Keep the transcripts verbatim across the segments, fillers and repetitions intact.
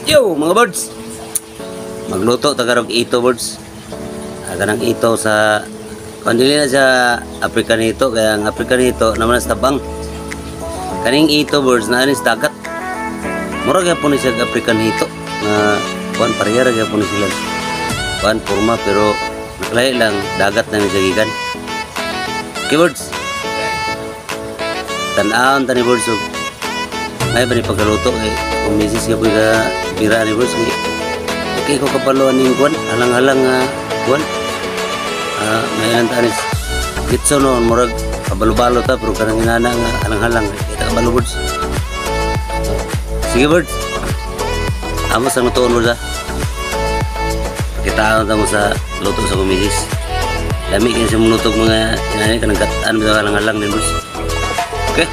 Yo mga birds, magluto tagarog ito birds. Kanang ito sa kandili na sa Africanito, kaya ang Africanito naman sa tabang. Kaning ito birds na anis dagat. Mura kaya po ni siya Africanito na kuan parehara kaya po ni sila. Kuan forma pero nakalay lang dagat na siya gikan. Okay birds. Tan-aon tani birds. May ba ni pagkaluto eh kung misis ka po ka bira ni birds eh. Okay ko kapaluan ni kuan halang-halang uh, kuan uh, may antanis kitso noon murag kabalo-balo ta pero kanang inana nga halang-halang kita kabalo birds. Sige birds, amo sa lutoon mo sa kita mo sa luto sa kumisis lami kayo sa munutog mga inanay kanang kataan sa halang-halang din birds. Okay.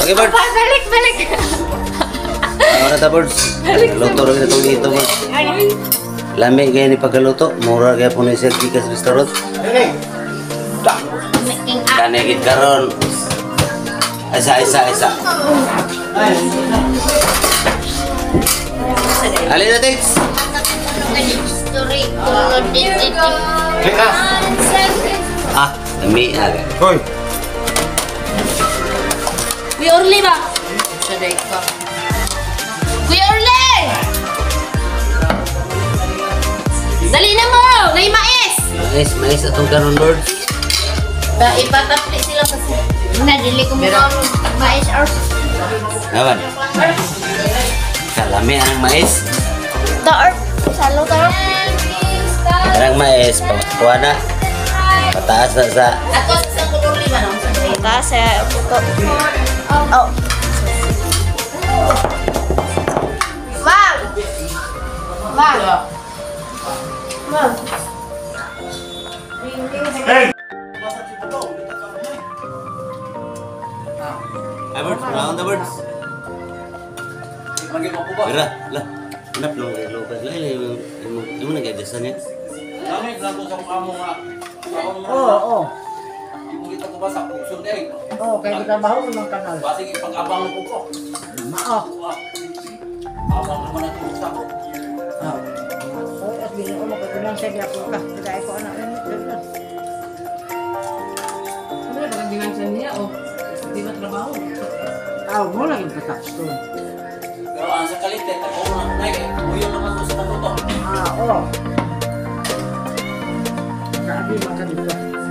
Okay, birds. Balik, balik. Ano na ta, birds? Luto rin itong dito, birds. Lami kaya ni pagkaluto. Mura kaya po ni Sir Kikas Restaurant. Kanigit karon. Isa, isa, isa. Alin na, Tix? Ah, dami agad. Hoy. Kuya Orly ba? Saday ka. Kuya Orly! Dali na mo! May mais! Mais, mais atong kanon, birds. Ba, ipatapli sila kasi. Nadili ko mo mais or... Naman. Kalami ang mais. Taor. Salo taor. Ang mais, kuha na. Pataas na sa... Ako sa kulor lima no? Pataas sa puto. Oh. Wow! Wow! Wow! Hey. Ay, birds, round the birds. Mira, lah. Hanap lang kayo, Lucas. Lah, yung mga nag-adjustan yan. Gamit lang ko sa mukha mo nga. Oo, oo. Hindi mo kita ko ba sa puso day. Oo, kaya kita baho ng kanal. Basig ipag-abang ko ko. Mao. Abang naman ang pusa ko. Ah. Oy, at bilhin ko magkulang sa diya ko ka. Kaya ko anak ini. Ano ba ang ginansan niya o di ba trabaho? Aw, mo lang yung patak to. Pero ang sa kalitet, ako mo na kunay eh. Uyo naman ko sa taluto. Ah, oo. Kaabi makanito.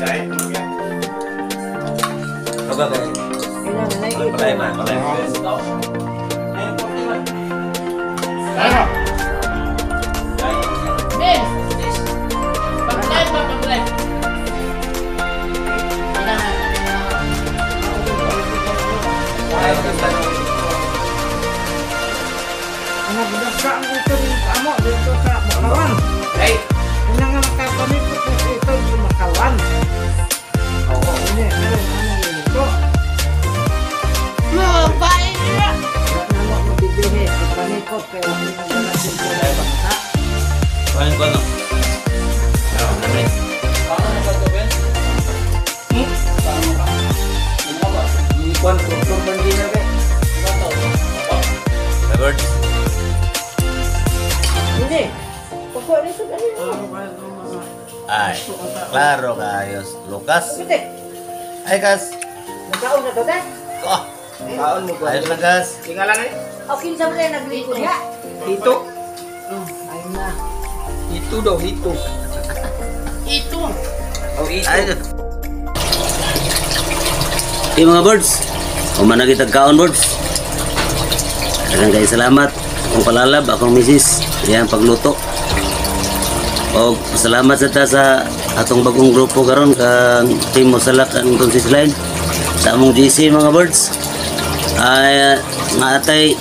Coba kayo. Kailangan na ito. Palay man, palay man. Ayun po, di ba? Ano? Ben! Pag-live ba pag-live? Ano budak ka ang ito rin amo dito sa Makawan. Hey! Ano nga nakapamikot na sa ito sa Makawan. Oo, ini. Ano, ano ito? Mababae nila. Wala na mo mabibihi. Kapamikot kaya hindi mo na natin po na bangsa. Kuhain ko, no? Ano, namin. Paano mo ka to, Ben? Hmm? Paano mo ka? Ano ka ba? Ikuan ko kung hindi na rin. Ano to? Apa? The birds. Hindi. Pagkuha nito kanina. Ay, klaro kayos. Lucas. Hindi. Ay, Kas. Nagkaon na to, dahil. Oh, Kaon mo ayos lang, Kas. Tingalan eh. Okay, sa mga naglingkod niya. Hito. Ayun na. Hito daw, hito. Ito! Oh, hito. Ay, okay, mga birds. Kung managitag kaon, birds. Daghang kayo salamat. Akong palalab, akong misis. Yan, pagluto. O, salamat sa ta sa atong bagong grupo karon kang Team Mosalak ang Tonsis Line. Sa among G C, mga birds. Ay, nga atay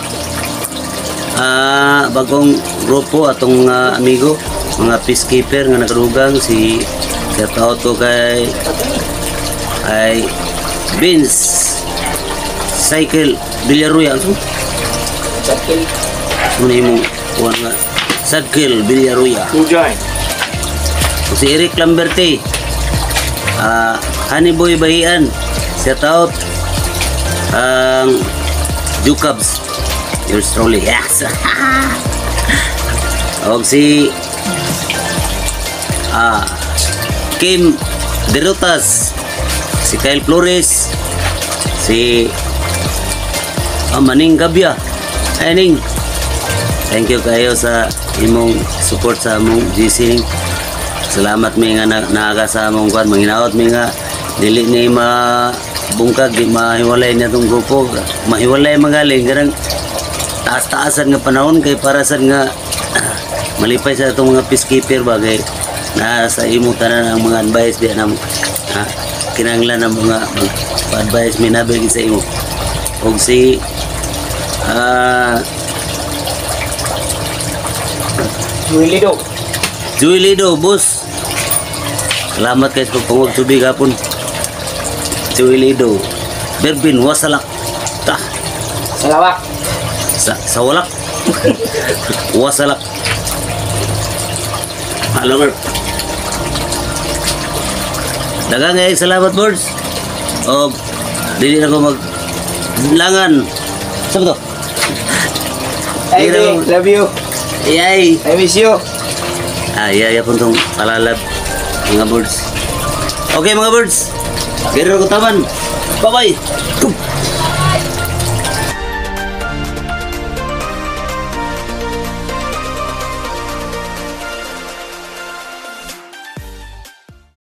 ah, bagong grupo atong ah, amigo, mga peacekeeper nga nakadugang si shout out to kay ay Vince Cycle Villaruya. Sakil. Muna yung kuhan nga Cycle Villaruya. Tujay. O si Eric Lamberte, ah, Honey Boy Bahian, shout out ang Jukabs, yours truly, yes. O si ah, Kim Derotas, si Kyle Flores, si ah, Maning Gabya. Aning, thank you kayo sa imong support sa among G C. Salamat mi nga na, naaga sa among kwan, manginaot mi nga dili ni ma bungkag di mahiwalay na itong grupo, mahiwalay magaling karang taas-taasan nga panahon kay para sa nga malipay sa itong mga peacekeeper bagay na sa imo tanan ang mga advice di na ah, kinanglan ng mga, mga advice minabig sa imo. Og si ah Juilido. Juilido, boss. Salamat kayo sa pagpangwag tubig hapon. Juilido. Berbin, wasalak. Tah. Salawak. Sa, sa walak. Wasalak. Halo, Mark. Dagang eh, salamat, birds. O, dili na ko mag... Langan. Saan to? Hey, Hero. love you. Yay! I miss you. Ah, iya, iya pun tong palalab mga birds. Okay, mga birds. Gero ko taman. Bye-bye.